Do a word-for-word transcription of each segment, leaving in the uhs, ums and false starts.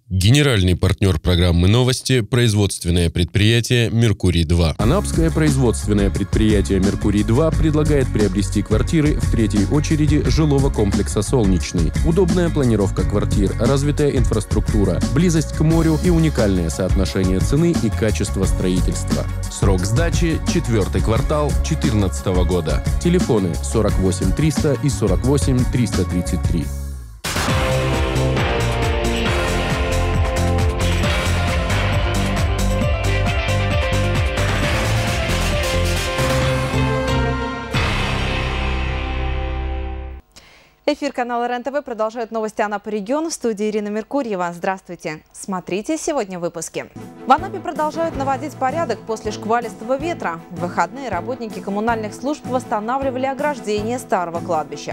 Генеральный партнер программы «Новости» – производственное предприятие «Меркурий-два». Анапское производственное предприятие «Меркурий-два» предлагает приобрести квартиры в третьей очереди жилого комплекса «Солнечный». Удобная планировка квартир, развитая инфраструктура, близость к морю и уникальное соотношение цены и качества строительства. Срок сдачи – четвертый квартал две тысячи четырнадцатого года. Телефоны сорок восемь триста и сорок восемь триста тридцать три. Эфир канала РЕН-ТВ продолжает новости Анапы региона. В студии Ирина Меркурьева. Здравствуйте. Смотрите сегодня в выпуске. В Анапе продолжают наводить порядок после шквалистого ветра. В выходные работники коммунальных служб восстанавливали ограждение старого кладбища.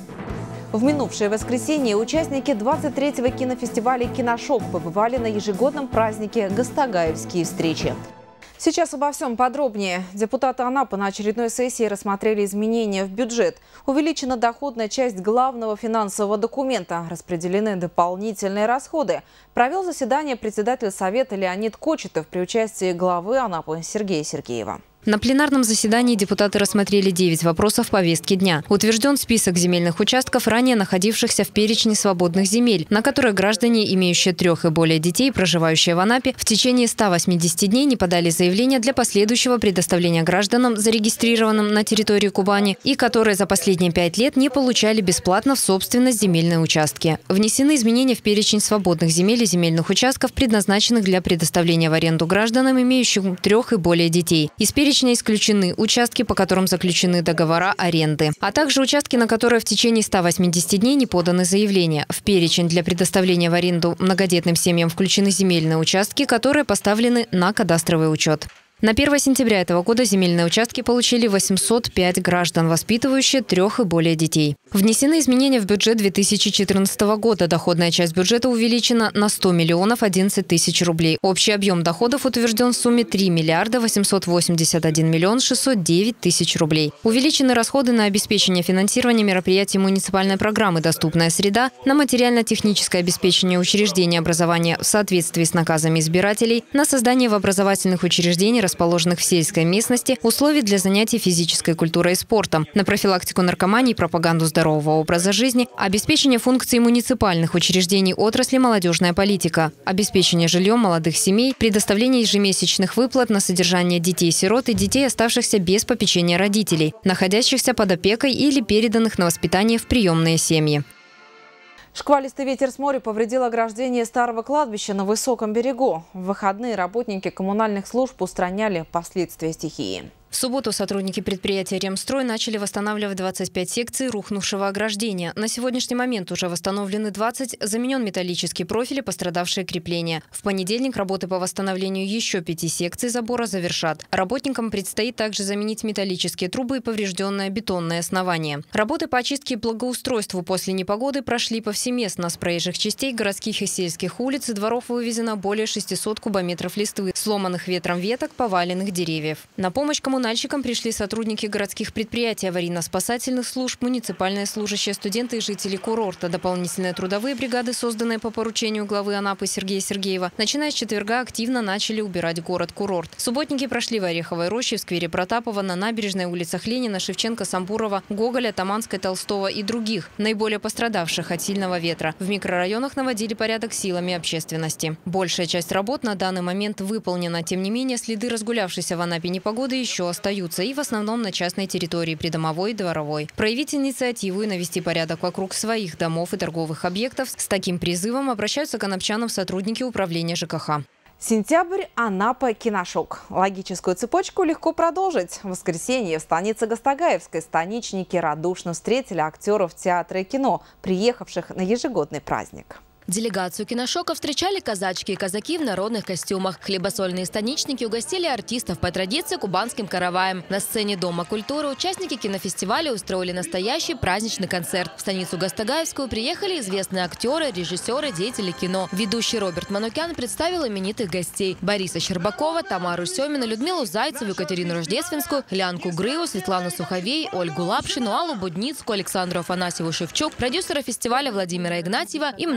В минувшее воскресенье участники двадцать третьего кинофестиваля «Киношок» побывали на ежегодном празднике «Гастагаевские встречи». Сейчас обо всем подробнее. Депутаты Анапы на очередной сессии рассмотрели изменения в бюджет. Увеличена доходная часть главного финансового документа. Распределены дополнительные расходы. Провел заседание председатель Совета Леонид Кочетов при участии главы Анапы Сергея Сергеева. На пленарном заседании депутаты рассмотрели девять вопросов повестки дня. Утвержден список земельных участков, ранее находившихся в перечне свободных земель, на которые граждане, имеющие трех и более детей, проживающие в Анапе, в течение ста восьмидесяти дней не подали заявление для последующего предоставления гражданам, зарегистрированным на территории Кубани, и которые за последние пять лет не получали бесплатно в собственность земельные участки. Внесены изменения в перечень свободных земель и земельных участков, предназначенных для предоставления в аренду гражданам, имеющим трех и более детей. Из перечня исключены участки, по которым заключены договора аренды, а также участки, на которые в течение ста восьмидесяти дней не поданы заявления. В перечень для предоставления в аренду многодетным семьям включены земельные участки, которые поставлены на кадастровый учет. На первое сентября этого года земельные участки получили восемьсот пять граждан, воспитывающие трех и более детей. Внесены изменения в бюджет две тысячи четырнадцатого года. Доходная часть бюджета увеличена на сто миллионов одиннадцать тысяч рублей. Общий объем доходов утвержден в сумме три миллиарда восемьсот восемьдесят один миллион шестьсот девять тысяч рублей. Увеличены расходы на обеспечение финансирования мероприятий муниципальной программы «Доступная среда», на материально-техническое обеспечение учреждений образования в соответствии с наказами избирателей, на создание в образовательных учреждениях, расположенных в сельской местности, условий для занятий физической культурой и спортом, на профилактику наркомании и пропаганду здорового образа жизни, обеспечение функций муниципальных учреждений отрасли молодежная политика, обеспечение жильем молодых семей, предоставление ежемесячных выплат на содержание детей-сирот и детей, оставшихся без попечения родителей, находящихся под опекой или переданных на воспитание в приемные семьи. Шквалистый ветер с моря повредил ограждение старого кладбища на высоком берегу. В выходные работники коммунальных служб устраняли последствия стихии. В субботу сотрудники предприятия «Ремстрой» начали восстанавливать двадцать пять секций рухнувшего ограждения. На сегодняшний момент уже восстановлены двадцать, заменен металлический профиль и пострадавшие крепления. В понедельник работы по восстановлению еще пяти секций забора завершат. Работникам предстоит также заменить металлические трубы и поврежденное бетонное основание. Работы по очистке и благоустройству после непогоды прошли повсеместно. С проезжих частей городских и сельских улиц и дворов вывезено более шестисот кубометров листвы, сломанных ветром веток, поваленных деревьев. На помощь коммунальным Коммунальщикам пришли сотрудники городских предприятий, аварийно-спасательных служб, муниципальные служащие, студенты и жители курорта. Дополнительные трудовые бригады, созданные по поручению главы Анапы Сергея Сергеева, начиная с четверга активно начали убирать город-курорт. Субботники прошли в Ореховой роще, в сквере Протапова, на набережной, улицах Ленина, Шевченко, Самбурова, Гоголя, Таманской, Толстого и других, наиболее пострадавших от сильного ветра. В микрорайонах наводили порядок силами общественности. Большая часть работ на данный момент выполнена. Тем не менее, следы разгулявшейся в Анапе непогоды еще остаются, и в основном на частной территории, придомовой и дворовой. Проявить инициативу и навести порядок вокруг своих домов и торговых объектов — с таким призывом обращаются к анапчанам сотрудники управления ЖКХ. Сентябрь, Анапа, Киношок. Логическую цепочку легко продолжить. В воскресенье в станице Гастагаевской станичники радушно встретили актеров театра и кино, приехавших на ежегодный праздник. Делегацию «Киношока» встречали казачки и казаки в народных костюмах. Хлебосольные станичники угостили артистов по традиции кубанским караваем. На сцене Дома культуры участники кинофестиваля устроили настоящий праздничный концерт. В станицу Гастагаевскую приехали известные актеры, режиссеры, деятели кино. Ведущий Роберт Манукян представил именитых гостей: Бориса Щербакова, Тамару Семина, Людмилу Зайцеву, Екатерину Рождественскую, Лянку Грыву, Светлану Суховей, Ольгу Лапшину, Аллу Будницкую, Александру Афанасьеву Шевчук, продюсера фестиваля Владимира Игнатьева и многих других.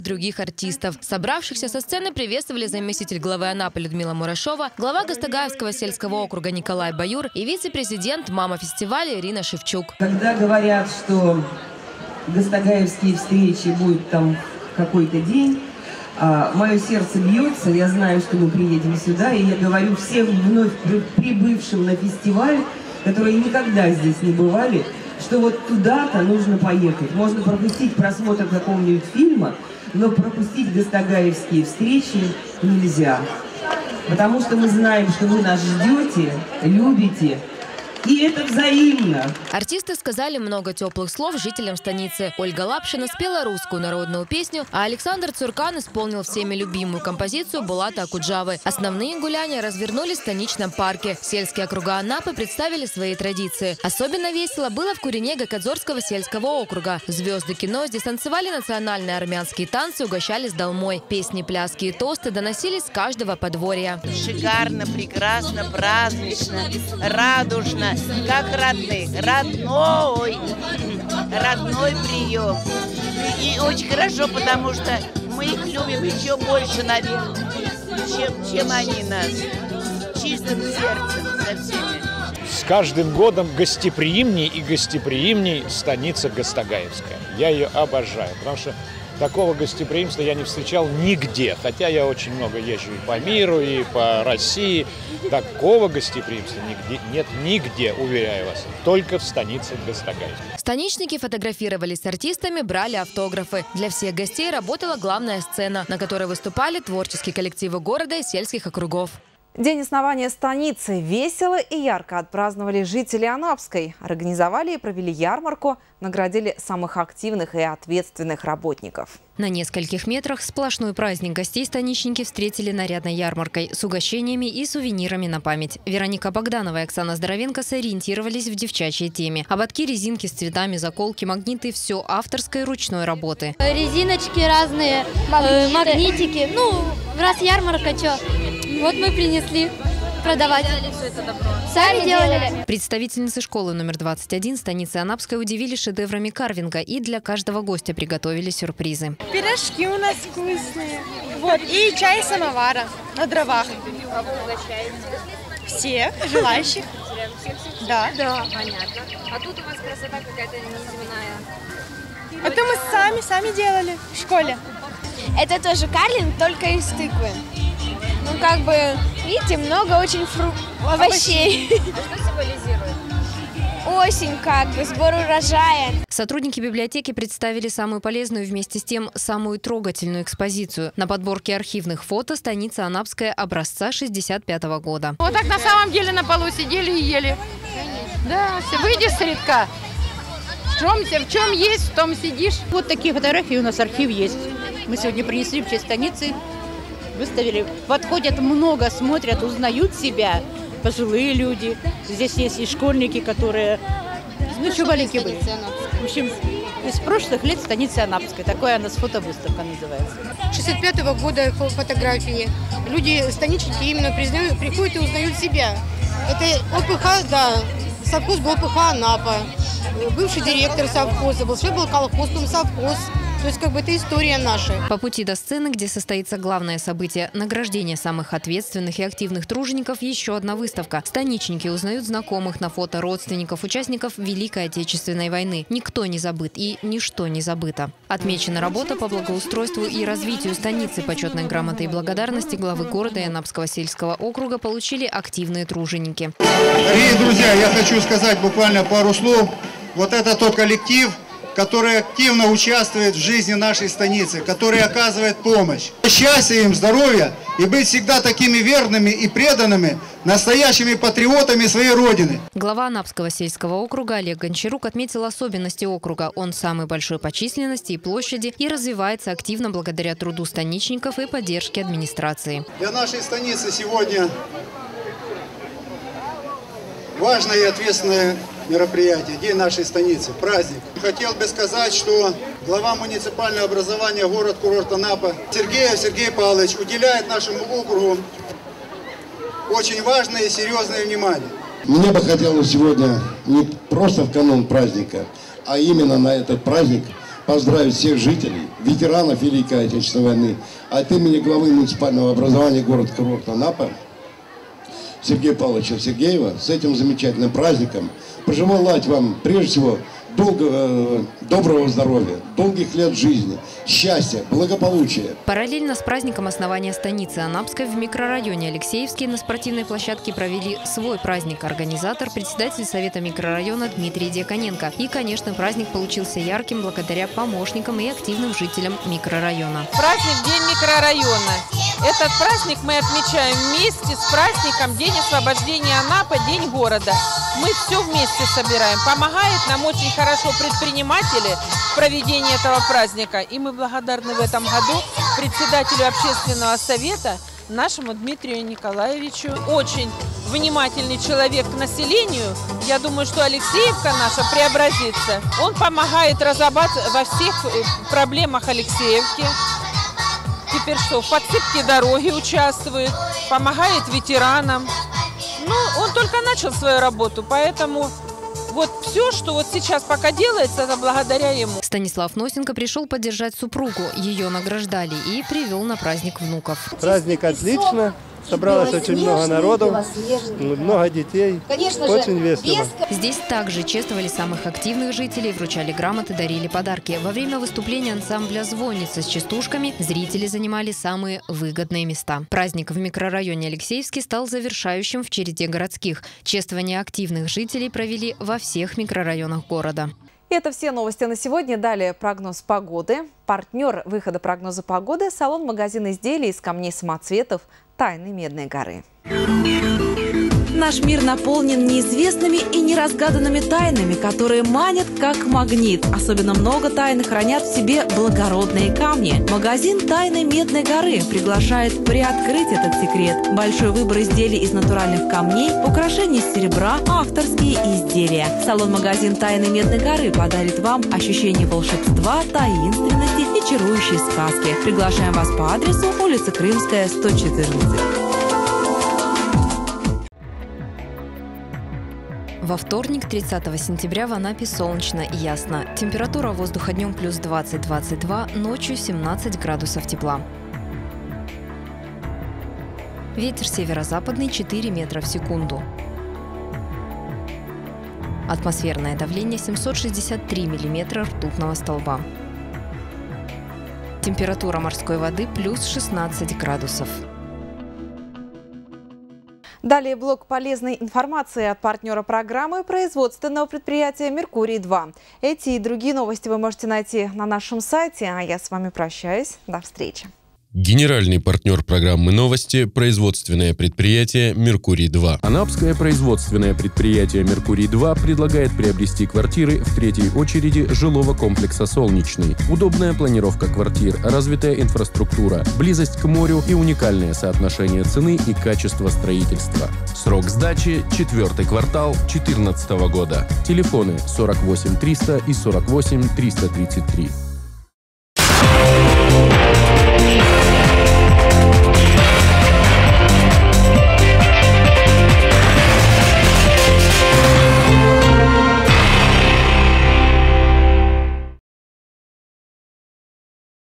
других артистов. Собравшихся со сцены приветствовали заместитель главы Анапы Людмила Мурашова, глава Гастагаевского сельского округа Николай Баюр и вице-президент «Мама фестиваля» Ирина Шевчук. Когда говорят, что гастагаевские встречи будут там какой-то день, а, мое сердце бьется, я знаю, что мы приедем сюда, и я говорю всем вновь прибывшим на фестиваль, которые никогда здесь не бывали, что вот туда-то нужно поехать. Можно пропустить просмотр какого-нибудь фильма, но пропустить гастагаевские встречи нельзя. Потому что мы знаем, что вы нас ждете, любите. И это взаимно. Артисты сказали много теплых слов жителям станицы. Ольга Лапшина спела русскую народную песню, а Александр Цуркан исполнил всеми любимую композицию Булата Акуджавы. Основные гуляния развернулись в станичном парке. Сельские округа Анапы представили свои традиции. Особенно весело было в Курине Гакадзорского сельского округа. Звезды кино здесь танцевали национальные армянские танцы, угощались долмой. Песни, пляски и тосты доносились с каждого подворья. Шикарно, прекрасно, празднично, радужно. Как родных, родной, родной прием. И очень хорошо, потому что мы их любим еще больше, наверное, чем, чем они нас. Чистым сердцем со всеми. С каждым годом гостеприимней и гостеприимней станица Гастагаевская. Я ее обожаю, потому что такого гостеприимства я не встречал нигде. Хотя я очень много езжу и по миру, и по России. Такого гостеприимства нигде, нет нигде, уверяю вас. Только в станице Гастагаевской. Станичники фотографировались с артистами, брали автографы. Для всех гостей работала главная сцена, на которой выступали творческие коллективы города и сельских округов. День основания станицы весело и ярко отпраздновали жители Анапской. Организовали и провели ярмарку, наградили самых активных и ответственных работников. На нескольких метрах сплошной праздник. Гостей станичники встретили нарядной ярмаркой с угощениями и сувенирами на память. Вероника Богданова и Оксана Здоровенко сориентировались в девчачьей теме. Ободки, резинки с цветами, заколки, магниты – все авторской ручной работы. Резиночки разные, магниты. магнитики. Ну, раз ярмарка, что? Вот мы принесли продавать. Сами делали. Представительницы школы номер двадцать один станицы Анапской удивили шедеврами карвинга и для каждого гостя приготовили сюрпризы. Пирожки у нас вкусные. Вот, и чай самовара на дровах. Всех желающих. Да. Да. Понятно. А тут у вас красота какая-то неземная. Это мы сами, сами делали в школе. Это тоже карлинг, только из тыквы. Ну, как бы, видите, много очень фру... овощей. А что символизирует? Осень, как бы, сбор урожая. Сотрудники библиотеки представили самую полезную, вместе с тем самую трогательную экспозицию. На подборке архивных фото станица Анапская образца шестьдесят пятого года. Вот так на самом деле на полу сидели и ели. Да, все, выйди с редка. В чем, в чем есть, в том сидишь. Вот такие фотографии у нас архив есть. Мы сегодня принесли в честь станицы. Выставили. Подходят много, смотрят, узнают себя. Пожилые люди. Здесь есть и школьники, которые, ну, еще маленькие были. В общем, из прошлых лет станицы Анапской. Такая у нас фотовыставка называется. шестьдесят пятого года фотографии. Люди, станичники, именно признают, приходят и узнают себя. Это ОПХ, да, совхоз был ОПХ Анапа. Бывший директор совхоза был, все был колхоз, потом совхоз. То есть, как бы, это история наша. По пути до сцены, где состоится главное событие – награждение самых ответственных и активных тружеников, еще одна выставка. Станичники узнают знакомых на фото, родственников, участников Великой Отечественной войны. Никто не забыт и ничто не забыто. Отмечена работа по благоустройству и развитию станицы. Почетной грамотой и благодарности главы города и Анапского сельского округа получили активные труженики. Дорогие друзья, я хочу сказать буквально пару слов. Вот это тот коллектив, который активно участвует в жизни нашей станицы, который оказывает помощь. Счастья им, здоровья и быть всегда такими верными и преданными, настоящими патриотами своей родины. Глава Анапского сельского округа Олег Гончарук отметил особенности округа. Он самый большой по численности и площади и развивается активно благодаря труду станичников и поддержке администрации. Для нашей станицы сегодня важное и ответственное мероприятие, день нашей станицы, праздник. Хотел бы сказать, что глава муниципального образования город-курорт Анапа Сергеев Сергей Павлович уделяет нашему округу очень важное и серьезное внимание. Мне бы хотелось сегодня не просто в канун праздника, а именно на этот праздник поздравить всех жителей, ветеранов Великой Отечественной войны от имени главы муниципального образования города-курорта Анапа Сергея Павловича Сергеева с этим замечательным праздником. Пожелать вам, прежде всего, долго, доброго здоровья, долгих лет жизни, счастья, благополучия. Параллельно с праздником основания станицы Анапской в микрорайоне Алексеевский на спортивной площадке провели свой праздник. Организатор, председатель совета микрорайона Дмитрий Дьяконенко. И, конечно, праздник получился ярким благодаря помощникам и активным жителям микрорайона. Праздник День микрорайона. Этот праздник мы отмечаем вместе с праздником День освобождения Анапы, День города. Мы все вместе собираем. Помогает нам очень хорошо предприниматели в проведении этого праздника. И мы благодарны в этом году председателю общественного совета, нашему Дмитрию Николаевичу. Очень внимательный человек к населению. Я думаю, что Алексеевка наша преобразится. Он помогает разобраться во всех проблемах Алексеевки. Теперь что, в подсыпке дороги участвует, помогает ветеранам. Ну, он только начал свою работу, поэтому вот все, что вот сейчас пока делается, это благодаря ему. Станислав Носенко пришел поддержать супругу. Ее награждали и привел на праздник внуков. Праздник отлично. Собралось очень много народу, много детей. Очень весело. Здесь также чествовали самых активных жителей, вручали грамоты, дарили подарки. Во время выступления ансамбля «Звонница» с частушками зрители занимали самые выгодные места. Праздник в микрорайоне Алексеевский стал завершающим в череде городских. Чествование активных жителей провели во всех микрорайонах города. Это все новости на сегодня. Далее прогноз погоды. Партнер выхода прогноза погоды – салон-магазин изделий из камней самоцветов «Тайны Медной горы». Наш мир наполнен неизвестными и неразгаданными тайнами, которые манят как магнит. Особенно много тайн хранят в себе благородные камни. Магазин «Тайны Медной горы» приглашает приоткрыть этот секрет. Большой выбор изделий из натуральных камней, украшений из серебра, авторские изделия. Салон-магазин «Тайны Медной горы» подарит вам ощущение волшебства, таинственности и чарующей сказки. Приглашаем вас по адресу улица Крымская, сто четырнадцать. Во вторник, тридцатого сентября, в Анапе солнечно и ясно. Температура воздуха днем плюс двадцать — двадцать два, ночью семнадцать градусов тепла. Ветер северо-западный четыре метра в секунду. Атмосферное давление семьсот шестьдесят три миллиметра ртутного столба. Температура морской воды плюс шестнадцать градусов. Далее блок полезной информации от партнера программы производственного предприятия «Меркурий-два». Эти и другие новости вы можете найти на нашем сайте. А я с вами прощаюсь. До встречи. Генеральный партнер программы «Новости» – производственное предприятие «Меркурий-два». Анапское производственное предприятие «Меркурий-два» предлагает приобрести квартиры в третьей очереди жилого комплекса «Солнечный». Удобная планировка квартир, развитая инфраструктура, близость к морю и уникальное соотношение цены и качества строительства. Срок сдачи – четвертый квартал две тысячи четырнадцатого года. Телефоны сорок восемь триста и сорок восемь триста тридцать три.